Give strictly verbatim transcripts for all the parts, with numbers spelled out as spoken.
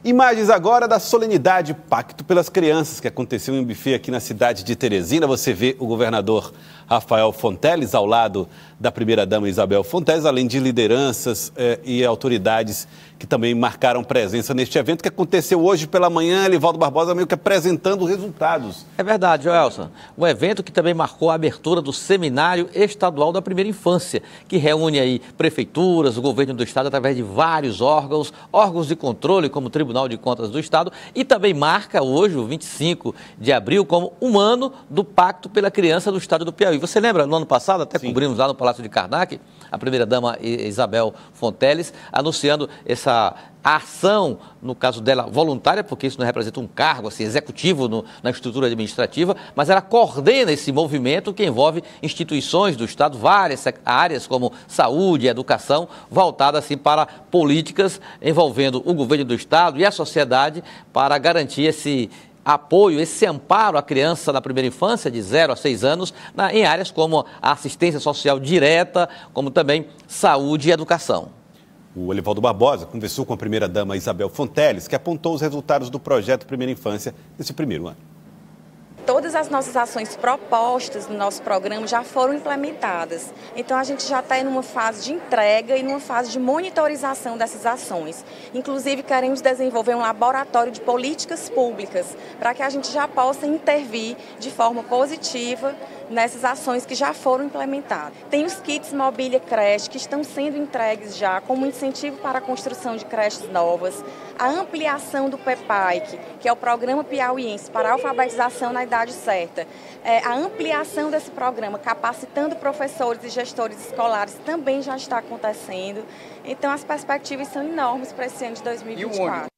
Imagens agora da solenidade Pacto pelas Crianças, que aconteceu em um buffet aqui na cidade de Teresina. Você vê o governador Rafael Fonteles ao lado da primeira-dama Isabel Fonteles, além de lideranças eh, e autoridades que também marcaram presença neste evento, que aconteceu hoje pela manhã. Elivaldo Barbosa meio que apresentando resultados. É verdade, Joelson. Um evento que também marcou a abertura do Seminário Estadual da Primeira Infância, que reúne aí prefeituras, o governo do estado, através de vários órgãos, órgãos de controle, como o Tribunal de Contas do Estado, e também marca hoje, o vinte e cinco de abril, como um ano do Pacto pela Criança do Estado do Piauí. Você lembra, no ano passado, até Sim. cobrimos lá no Palácio de Karnak, a primeira-dama Isabel Fonteles, anunciando essa ação, no caso dela, voluntária, porque isso não representa um cargo assim, executivo no, na estrutura administrativa, mas ela coordena esse movimento que envolve instituições do Estado, várias áreas como saúde, educação, voltadas assim, para políticas envolvendo o governo do Estado e a sociedade para garantir esse apoio, esse amparo à criança na primeira infância, de zero a seis anos, na, em áreas como a assistência social direta, como também saúde e educação. O Elivaldo Barbosa conversou com a primeira-dama Isabel Fonteles, que apontou os resultados do projeto Primeira Infância nesse primeiro ano. Todas as nossas ações propostas no nosso programa já foram implementadas. Então, a gente já está em uma fase de entrega e numa fase de monitorização dessas ações. Inclusive, queremos desenvolver um laboratório de políticas públicas para que a gente já possa intervir de forma positiva nessas ações que já foram implementadas. Tem os kits Mobília Creche que estão sendo entregues já como incentivo para a construção de creches novas, a ampliação do PEPAIC, que é o Programa Piauiense para a Alfabetização na Idade Certa, é, a ampliação desse programa, capacitando professores e gestores escolares, também já está acontecendo. Então, as perspectivas são enormes para esse ano de dois mil e vinte e quatro.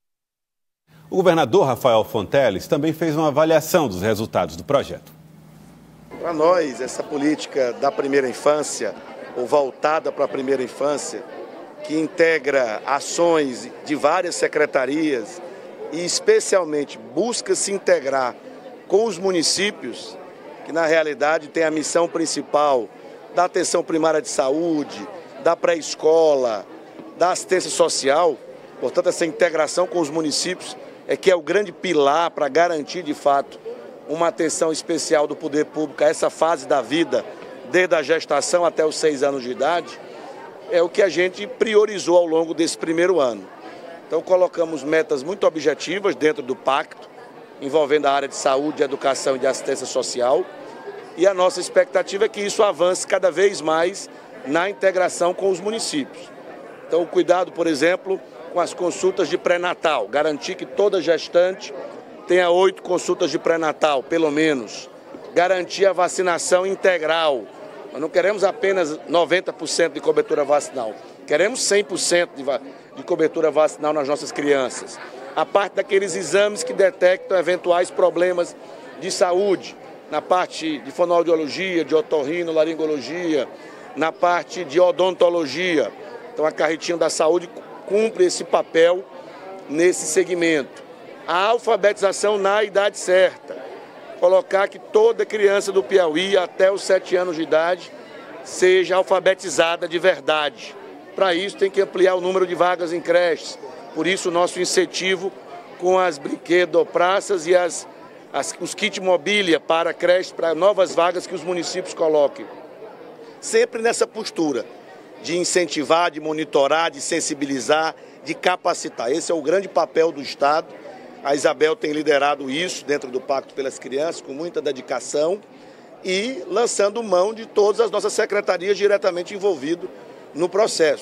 O governador Rafael Fonteles também fez uma avaliação dos resultados do projeto. Para nós, essa política da primeira infância, ou voltada para a primeira infância, que integra ações de várias secretarias e especialmente busca se integrar com os municípios, que na realidade tem a missão principal da atenção primária de saúde, da pré-escola, da assistência social. Portanto, essa integração com os municípios é que é o grande pilar para garantir de fato uma atenção especial do poder público a essa fase da vida, desde a gestação até os seis anos de idade, é o que a gente priorizou ao longo desse primeiro ano. Então, colocamos metas muito objetivas dentro do pacto, envolvendo a área de saúde, de educação e de assistência social, e a nossa expectativa é que isso avance cada vez mais na integração com os municípios. Então, o cuidado, por exemplo, com as consultas de pré-natal, garantir que toda gestante tenha oito consultas de pré-natal, pelo menos. Garantir a vacinação integral. Nós não queremos apenas noventa por cento de cobertura vacinal. Queremos cem por cento de, de cobertura vacinal nas nossas crianças. A parte daqueles exames que detectam eventuais problemas de saúde, na parte de fonoaudiologia, de otorrino, laringologia, na parte de odontologia. Então, a carretinha da saúde cumpre esse papel nesse segmento. A alfabetização na idade certa, colocar que toda criança do Piauí até os sete anos de idade seja alfabetizada de verdade. Para isso tem que ampliar o número de vagas em creches, por isso o nosso incentivo com as brinquedopraças e as, as, os kits mobília para creches, para novas vagas que os municípios coloquem. Sempre nessa postura de incentivar, de monitorar, de sensibilizar, de capacitar. Esse é o grande papel do Estado. A Isabel tem liderado isso dentro do Pacto pelas Crianças, com muita dedicação e lançando mão de todas as nossas secretarias diretamente envolvidas no processo.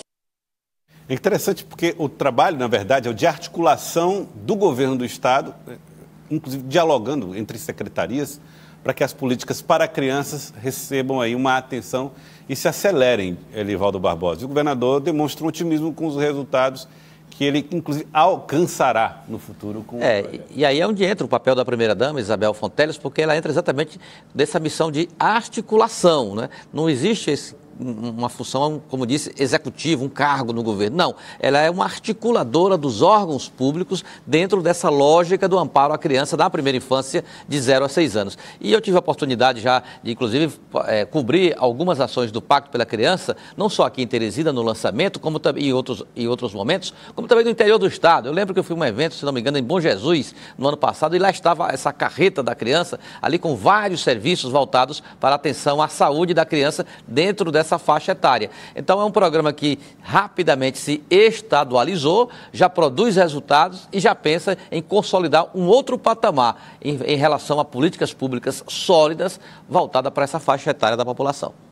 É interessante porque o trabalho, na verdade, é o de articulação do governo do Estado, inclusive dialogando entre secretarias, para que as políticas para crianças recebam aí uma atenção e se acelerem, Elivaldo Barbosa. E o governador demonstra um otimismo com os resultados que ele, inclusive, alcançará no futuro. Com é, o e aí é onde entra o papel da primeira-dama, Isabel Fonteles, porque ela entra exatamente dessa missão de articulação, né? Não existe esse uma função, como disse, executiva, um cargo no governo. Não, ela é uma articuladora dos órgãos públicos dentro dessa lógica do amparo à criança da primeira infância de zero a seis anos. E eu tive a oportunidade já de, inclusive, é, cobrir algumas ações do Pacto pela Criança, não só aqui em Teresina, no lançamento, como também em outros, em outros momentos, como também no interior do estado. Eu lembro que eu fui a um evento, se não me engano, em Bom Jesus, no ano passado, e lá estava essa carreta da criança, ali com vários serviços voltados para a atenção à saúde da criança dentro dessa faixa etária. Então, é um programa que rapidamente se estadualizou, já produz resultados e já pensa em consolidar um outro patamar em, em relação a políticas públicas sólidas voltadas para essa faixa etária da população.